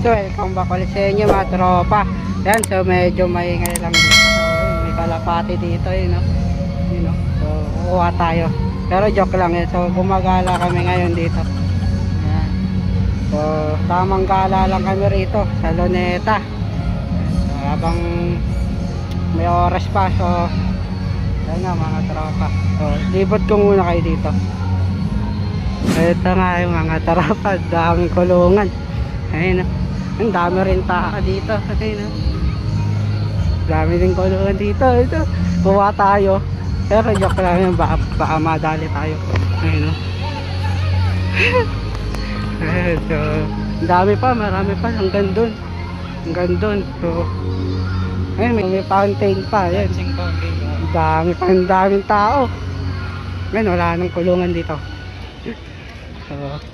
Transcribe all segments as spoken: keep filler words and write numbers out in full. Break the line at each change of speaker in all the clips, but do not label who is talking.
So welcome back ulit sa inyo mga tropa. Yan, so medyo maingay lang dito. So may kalapati dito yun, no? Yun, no? So kukuha tayo. Pero joke lang yun. So gumagala kami ngayon dito. Yan. So tamang gala lang kami rito sa Luneta. So, habang may oras pa. So yan nga mga tropa. So libot ko muna kayo dito. Ito nga yung mga tropa. Daming kulungan. Ayun, no? Ang dami rin taka dito. Ayun, dami din kulungan dito. Ito, buwa tayo. Pero joke lang yun, baka, baka madali tayo. Ayun, no? So, dami pa, marami pa. Hanggang dun. Hanggang dun. So, ayun, may, may fountain pa. Ayun. Dami pa, ang daming tao. Ayun, wala nang kulungan dito. So,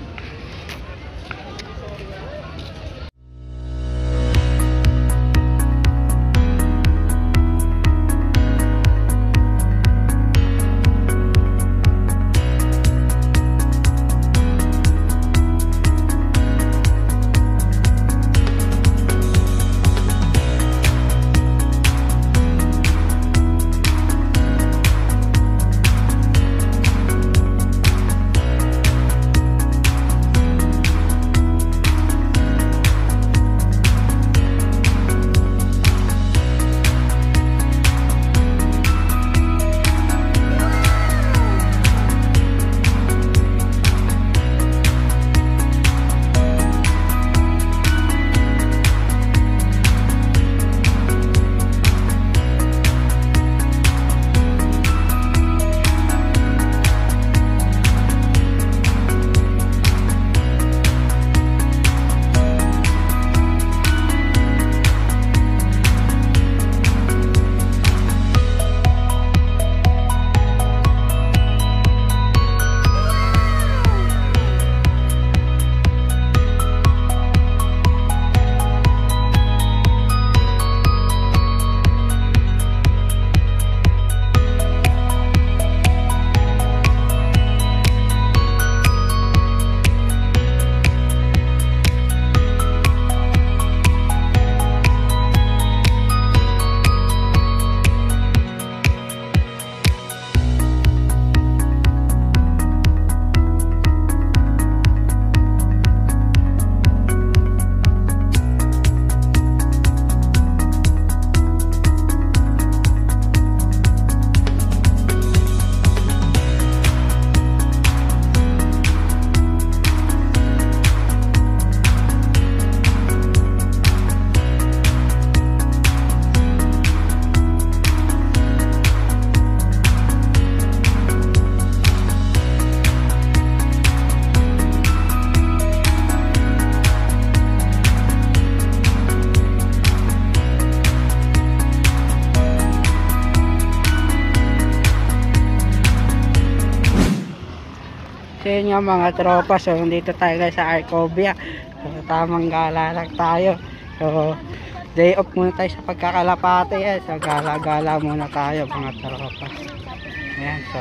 so yun nga mga tropa. So dito tayo guys sa Arcovia. So tamang gala lang tayo. So day off muna tayo sa pagkakalapate. Yan. So gala-gala muna tayo mga tropa. Ayan, so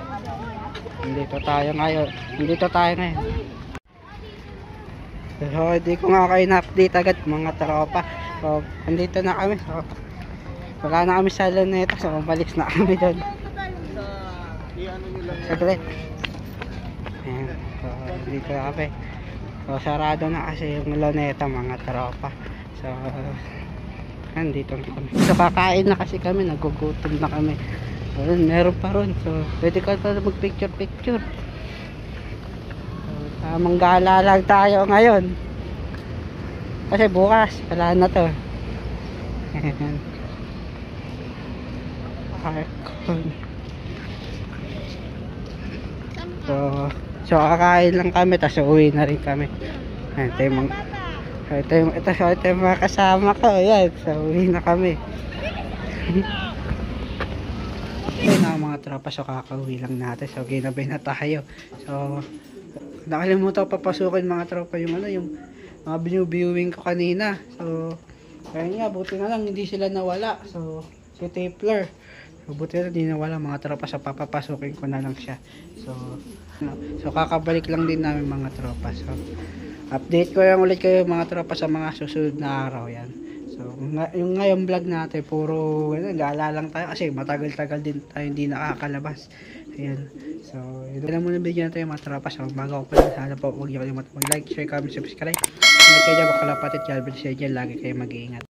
dito tayo ngayon. Dito tayo ngayon. So hindi ko nga kayo na-update agad mga tropa. So andito na kami. So wala na kami sa Luneta. So umalis na kami doon. Saglit. Ayan, so dito kami. So sarado na kasi yung Luneta mga tropa. So andito na kami. So kakain na kasi kami, nagugutom na kami. So meron pa ron. So pwede ka pa mag picture picture. So tamang gala lang tayo ngayon. Kasi bukas wala na to. Ayan. So So kakain lang kami, tapos uwi na rin kami. Ito yung mga, ito yung, ito, ito yung mga kasama ko. Yan, so uwi na kami. Ito na mga tropa, so kakauwi lang natin. So ginabay na tayo. So nakalimutan ko papasukin mga tropa yung ano, yung mga binu-viewing ko kanina. So kaya nga, buti na lang hindi sila nawala. So si Tipler, so buti na hindi nawala mga tropa. So papapasukin ko na lang siya. So So kakabalik lang din namin mga tropa. So update ko yan ulit kayo mga tropa sa mga susunod na araw yan. So nga, yung ngayong vlog natin puro ano, gala lang tayo kasi matagal-tagal din tayo hindi nakakalabas. Ayan. So ito na muna video natin mga tropa. So bago ko pala sana po huwag niyo kalimutan mag like, share, comment, subscribe. Ingat kayo dyan mga kalapatid, God bless you dyan, lagi kayo mag-iingat.